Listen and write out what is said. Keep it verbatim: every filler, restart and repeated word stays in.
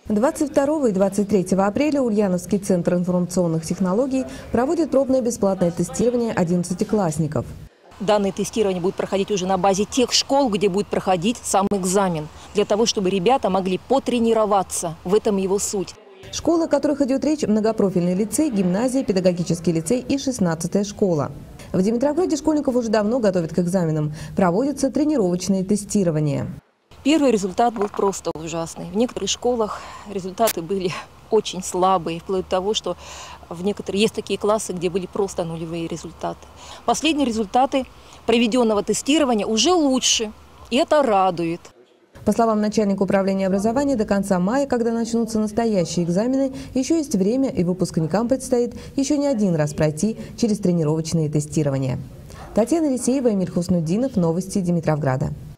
двадцать второго и двадцать третьего апреля Ульяновский центр информационных технологий проводит пробное бесплатное тестирование одиннадцатиклассников. Данное тестирование будет проходить уже на базе тех школ, где будет проходить сам экзамен, для того, чтобы ребята могли потренироваться. В этом его суть. Школы, о которых идет речь, многопрофильный лицей, гимназия, педагогический лицей и шестнадцатая школа. В Димитровграде школьников уже давно готовят к экзаменам. Проводятся тренировочные тестирования. Первый результат был просто ужасный. В некоторых школах результаты были очень слабые, вплоть до того, что в некоторых есть такие классы, где были просто нулевые результаты. Последние результаты проведенного тестирования уже лучше, и это радует. По словам начальника управления образования, до конца мая, когда начнутся настоящие экзамены, еще есть время, и выпускникам предстоит еще не один раз пройти через тренировочные тестирования. Татьяна Лисеева, Эмиль Хуснуддинов, новости Димитровграда.